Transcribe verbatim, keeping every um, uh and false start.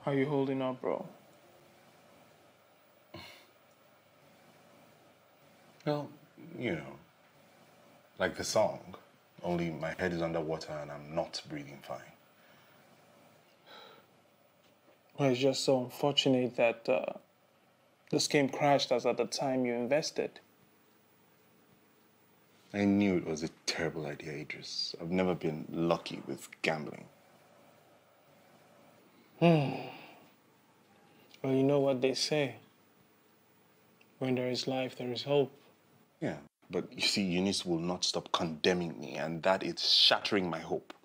How you holding up, bro? Well, you know, like the song, only my head is underwater and I'm not breathing fine. Well, it's just so unfortunate that uh, the scheme crashed as at the time you invested. I knew it was a terrible idea, Idris. I've never been lucky with gambling. Hmm. Well, you know what they say. When there is life, there is hope. Yeah, but you see, Eunice will not stop condemning me, and that is shattering my hope.